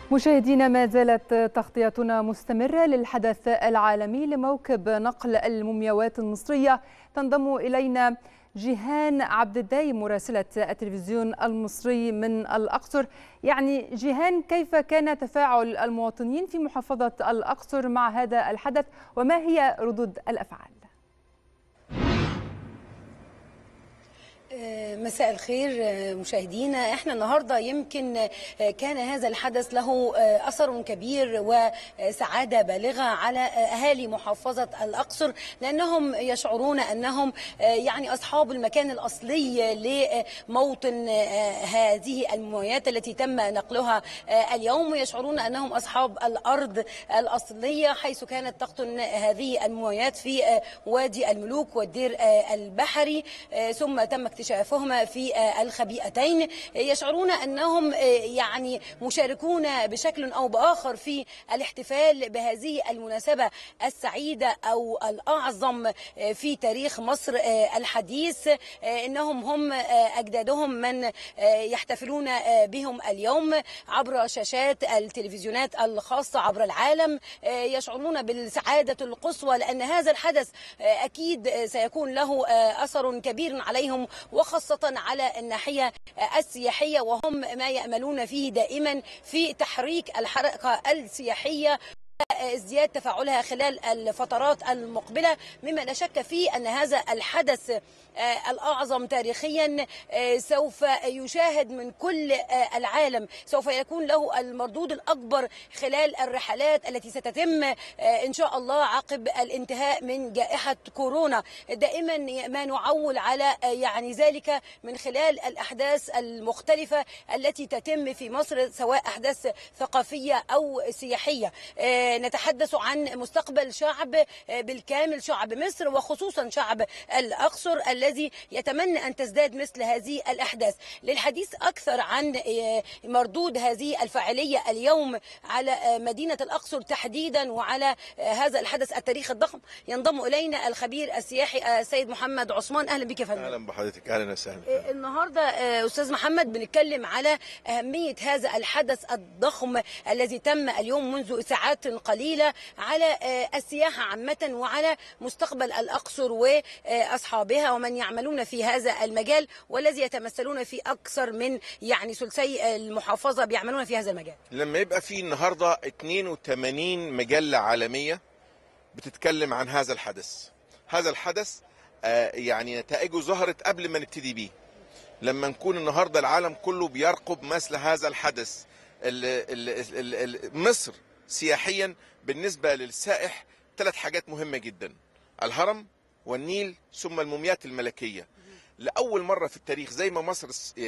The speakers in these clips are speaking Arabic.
مشاهدينا، ما زالت تغطيتنا مستمرة للحدث العالمي لموكب نقل المومياوات المصرية. تنضم إلينا جيهان عبد الدايم مراسلة التلفزيون المصري من الأقصر. جيهان، كيف كان تفاعل المواطنين في محافظة الأقصر مع هذا الحدث وما هي ردود الأفعال؟ مساء الخير مشاهدينا. احنا النهارده يمكن كان هذا الحدث له اثر كبير وسعاده بالغه على اهالي محافظه الاقصر، لانهم يشعرون انهم اصحاب المكان الاصلي لموطن هذه المومياوات التي تم نقلها اليوم، ويشعرون انهم اصحاب الارض الاصليه حيث كانت تقطن هذه المومياوات في وادي الملوك والدير البحري، ثم تم اكتشافهما في الخبيئتين. يشعرون أنهم مشاركون بشكل أو بآخر في الاحتفال بهذه المناسبة السعيدة أو الأعظم في تاريخ مصر الحديث. إنهم هم أجدادهم من يحتفلون بهم اليوم عبر شاشات التلفزيونات الخاصة عبر العالم. يشعرون بالسعادة القصوى لأن هذا الحدث أكيد سيكون له أثر كبير عليهم، وخاصة على الناحية السياحية، وهم ما يأملون فيه دائما في تحريك الحركة السياحية ازدياد تفاعلها خلال الفترات المقبلة، مما لا شك فيه أن هذا الحدث الأعظم تاريخيا سوف يشاهد من كل العالم، سوف يكون له المردود الأكبر خلال الرحلات التي ستتم إن شاء الله عقب الانتهاء من جائحة كورونا. دائما ما نعول على ذلك من خلال الأحداث المختلفة التي تتم في مصر، سواء أحداث ثقافية أو سياحية. نتحدث عن مستقبل شعب بالكامل، شعب مصر وخصوصا شعب الأقصر الذي يتمنى أن تزداد مثل هذه الأحداث. للحديث أكثر عن مردود هذه الفاعلية اليوم على مدينة الأقصر تحديدا وعلى هذا الحدث التاريخي الضخم ينضم إلينا الخبير السياحي السيد محمد عثمان. أهلا بك يا فندم. أهلا بحضرتك. أهلا وسهلا. النهارده أستاذ محمد بنتكلم على أهمية هذا الحدث الضخم الذي تم اليوم منذ ساعات قليلة على السياحة عامة وعلى مستقبل الأقصر وأصحابها ومن يعملون في هذا المجال، والذي يتمثلون في أكثر من ثلثي المحافظة بيعملون في هذا المجال. لما يبقى في النهاردة 82 مجلة عالمية بتتكلم عن هذا الحدث، هذا الحدث نتائجه ظهرت قبل ما نبتدي بيه. لما نكون النهاردة العالم كله بيرقب مثل هذا الحدث، مصر سياحيا بالنسبة للسائح 3 حاجات مهمة جدا: الهرم والنيل ثم الموميات الملكية. لأول مرة في التاريخ زي ما مصر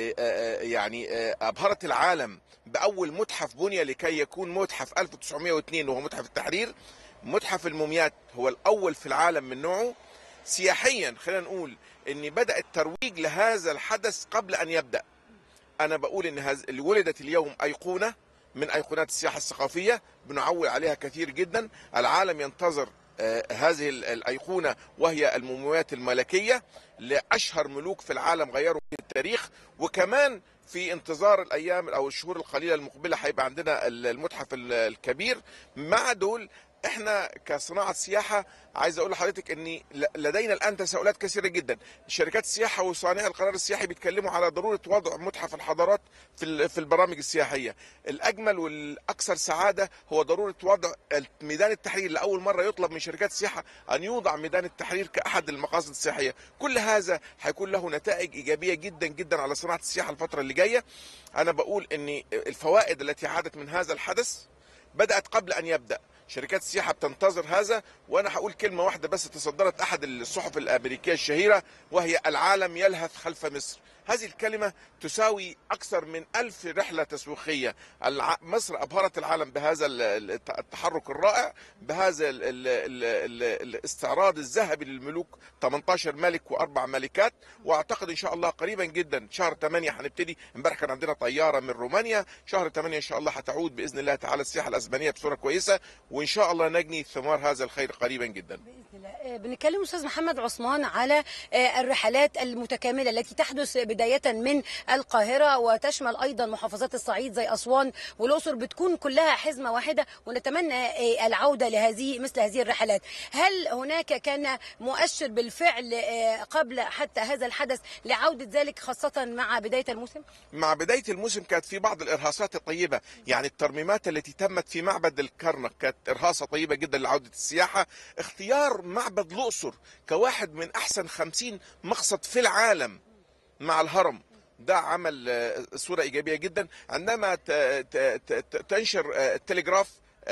أبهرت العالم بأول متحف بني لكي يكون متحف 1902 وهو متحف التحرير، متحف الموميات هو الأول في العالم من نوعه. سياحيا خلينا نقول أن بدأ الترويج لهذا الحدث قبل أن يبدأ. أنا بقول أن اللي ولدت اليوم أيقونة من أيقونات السياحة الثقافية بنعول عليها كثير جدا. العالم ينتظر هذه الأيقونة وهي المومياوات الملكية لأشهر ملوك في العالم غيروا في التاريخ، وكمان في انتظار الأيام أو الشهور القليلة المقبلة هيبقى عندنا المتحف الكبير. مع دول احنا كصناعة سياحة عايز اقول لحضرتك ان لدينا الان تساؤلات كثيرة جدا. شركات السياحة وصانعي القرار السياحي بيتكلموا على ضرورة وضع متحف الحضارات في البرامج السياحية. الاجمل والاكثر سعادة هو ضرورة وضع ميدان التحرير. لاول مرة يطلب من شركات السياحة ان يوضع ميدان التحرير كاحد المقاصد السياحية. كل هذا هيكون له نتائج ايجابية جدا جدا على صناعة السياحة الفترة اللي جاية. انا بقول ان الفوائد التي عادت من هذا الحدث بدأت قبل ان يبدأ. شركات السياحة بتنتظر هذا، وأنا هقول كلمة واحدة بس تصدرت أحد الصحف الأمريكية الشهيرة وهي: العالم يلهث خلف مصر. هذه الكلمة تساوي أكثر من 1000 رحلة تسويقية. مصر أبهرت العالم بهذا التحرك الرائع، بهذا الاستعراض الذهبي للملوك، 18 ملك و4 ملكات. وأعتقد إن شاء الله قريبا جدا شهر 8 هنبتدي. امبارح كان عندنا طيارة من رومانيا، شهر 8 إن شاء الله هتعود بإذن الله تعالى السياحة الأسبانية بصورة كويسة، وإن شاء الله نجني ثمار هذا الخير قريبا جدا بإذن الله. بنتكلم أستاذ محمد عثمان على الرحلات المتكاملة التي تحدث بداية من القاهرة وتشمل أيضا محافظات الصعيد زي أسوان والأقصر، بتكون كلها حزمة واحدة، ونتمنى العودة مثل هذه الرحلات. هل هناك كان مؤشر بالفعل قبل حتى هذا الحدث لعودة ذلك، خاصة مع بداية الموسم؟ مع بداية الموسم كانت في بعض الإرهاصات الطيبة، يعني الترميمات التي تمت في معبد الكرنك كانت إرهاصة طيبة جدا لعودة السياحة. اختيار معبد الأقصر كواحد من أحسن 50 مقصد في العالم مع الهرم ده عمل صورة إيجابية جدا. عندما تنشر التلغراف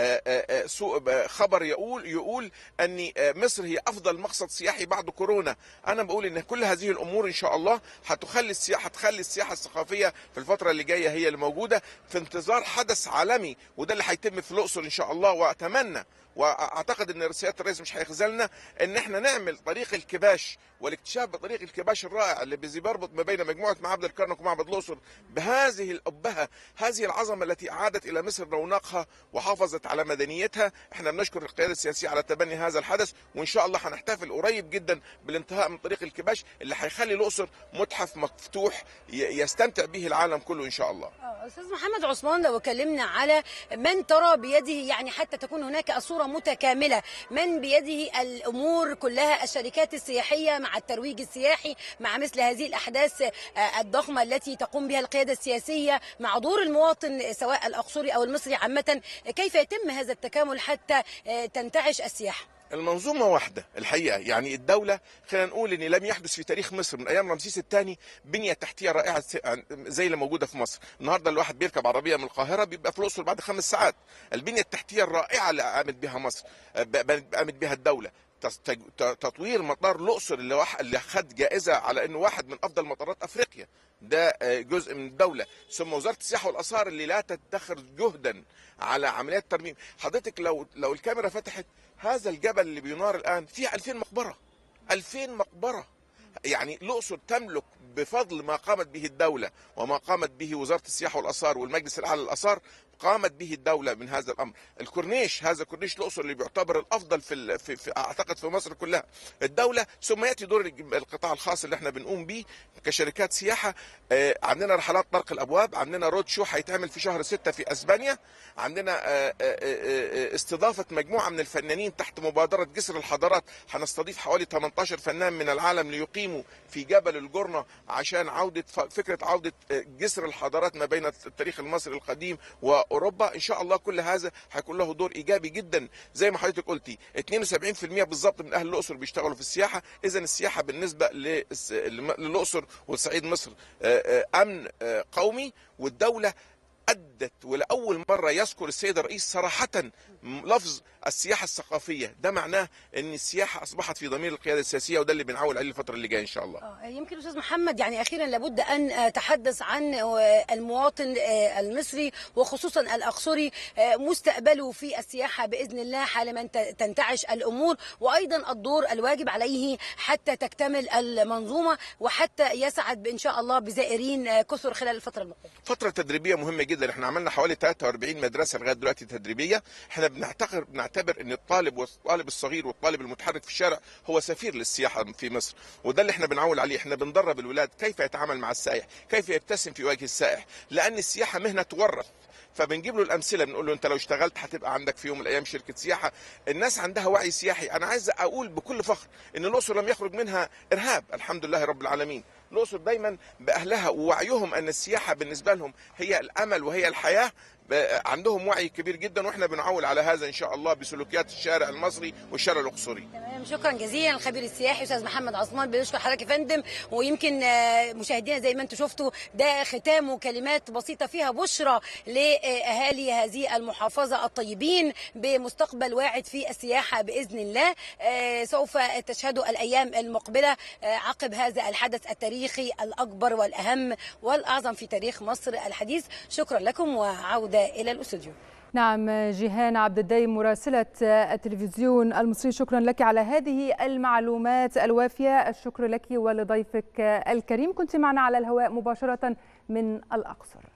خبر يقول أن مصر هي أفضل مقصد سياحي بعد كورونا، أنا بقول أن كل هذه الأمور إن شاء الله هتخلي السياحة الثقافية في الفترة اللي جاية هي الموجودة، في انتظار حدث عالمي، وده اللي هيتم في الأقصر إن شاء الله. وأتمنى واعتقد ان سياده الرئيس مش هيخذلنا ان احنا نعمل طريق الكباش والاكتشاف بطريق الكباش الرائع اللي بيربط ما بين مجموعه معابد الكرنك ومعبد الاقصر بهذه الابهه، هذه العظمه التي اعادت الى مصر رونقها وحافظت على مدنيتها. احنا بنشكر القياده السياسيه على تبني هذا الحدث، وان شاء الله هنحتفل قريب جدا بالانتهاء من طريق الكباش اللي هيخلي الاقصر متحف مفتوح يستمتع به العالم كله ان شاء الله. استاذ محمد عثمان، لو اتكلمنا على من ترى بيده، يعني حتى تكون هناك الصوره متكامله، من بيده الامور كلها، الشركات السياحيه مع الترويج السياحي، مع مثل هذه الاحداث الضخمه التي تقوم بها القياده السياسيه، مع دور المواطن سواء الاقصري او المصري عامه، كيف يتم هذا التكامل حتى تنتعش السياحه؟ المنظومة واحدة الحقيقة، يعني الدولة خلينا نقول ان لم يحدث في تاريخ مصر من ايام رمسيس الثاني بنية تحتية رائعة زي اللي موجودة في مصر. النهارده الواحد بيركب عربية من القاهرة بيبقى في الأقصر بعد 5 ساعات. البنية التحتية الرائعة اللي قامت بها مصر، قامت بها الدولة، تطوير مطار الأقصر اللي خد جائزة على انه واحد من افضل مطارات افريقيا، ده جزء من الدولة. ثم وزارة السياحة والآثار اللي لا تدخر جهدا على عمليات ترميم. حضرتك لو الكاميرا فتحت هذا الجبل اللي بينار الآن فيه 2000 مقبرة، 2000 مقبرة. يعني الأقصر تملك بفضل ما قامت به الدولة وما قامت به وزارة السياحة والآثار والمجلس الأعلى للآثار، قامت به الدولة من هذا الأمر. الكورنيش، هذا كورنيش الأقصر اللي بيعتبر الأفضل في أعتقد في مصر كلها، الدولة. ثم يأتي دور القطاع الخاص اللي احنا بنقوم به كشركات سياحة. عندنا رحلات طرق الأبواب، عندنا رود شو هيتعمل في شهر 6 في أسبانيا، عندنا استضافة مجموعة من الفنانين تحت مبادرة جسر الحضارات، هنستضيف حوالي 18 فنان من العالم ليقيموا في جبل الجرنة عشان فكرة عودة جسر الحضارات ما بين التاريخ المصري القديم وأوروبا. إن شاء الله كل هذا هيكون له دور إيجابي جدا. زي ما حضرتك قلتي 72% بالضبط من أهل الأقصر بيشتغلوا في السياحة. إذا السياحة بالنسبة للأقصر وصعيد مصر أمن قومي، والدولة أدت ولأول مرة يذكر السيد الرئيس صراحة لفظ السياحة الثقافية. ده معناه أن السياحة أصبحت في ضمير القيادة السياسية، وده اللي بنعول عليه الفترة اللي جاية إن شاء الله. يمكن أستاذ محمد، يعني أخيرا لابد أن أتحدث عن المواطن المصري وخصوصا الأقصري، مستقبله في السياحة بإذن الله حالما تنتعش الأمور، وأيضا الدور الواجب عليه حتى تكتمل المنظومة وحتى يسعد إن شاء الله بزائرين كثر خلال الفترة المقبلة. فترة تدريبية مهمة جدا. احنا عملنا حوالي 43 مدرسة لغاية دلوقتي تدريبية. احنا بنعتبر ان الطالب الصغير والطالب المتحرك في الشارع هو سفير للسياحة في مصر، وده اللي احنا بنعول عليه. احنا بندرب الولاد كيف يتعامل مع السائح، كيف يبتسم في وجه السائح، لان السياحة مهنة تورث. فبنجيب له الامثله، بنقول له انت لو اشتغلت هتبقى عندك في يوم من الايام شركه سياحه. الناس عندها وعي سياحي. انا عايز اقول بكل فخر ان الاقصر لم يخرج منها ارهاب، الحمد لله رب العالمين. الأقصر دايما بأهلها ووعيهم أن السياحة بالنسبة لهم هي الأمل وهي الحياة، عندهم وعي كبير جدا، واحنا بنعول على هذا ان شاء الله بسلوكيات الشارع المصري والشارع الاقصري. تمام، شكرا جزيلا الخبير السياحي استاذ محمد عثمان، بنشكر حضرتك يا فندم. ويمكن مشاهدينا زي ما انتم شفتوا ده ختام وكلمات بسيطه فيها بشرى لاهالي هذه المحافظه الطيبين بمستقبل واعد في السياحه باذن الله. سوف تشهدوا الايام المقبله عقب هذا الحدث التاريخي الاكبر والاهم والاعظم في تاريخ مصر الحديث. شكرا لكم وعوده إلى الأستوديو. نعم، جيهان عبد الدايم مراسلة التلفزيون المصري، شكرا لك على هذه المعلومات الوافية. الشكر لك ولضيفك الكريم، كنت معنا على الهواء مباشرة من الأقصر.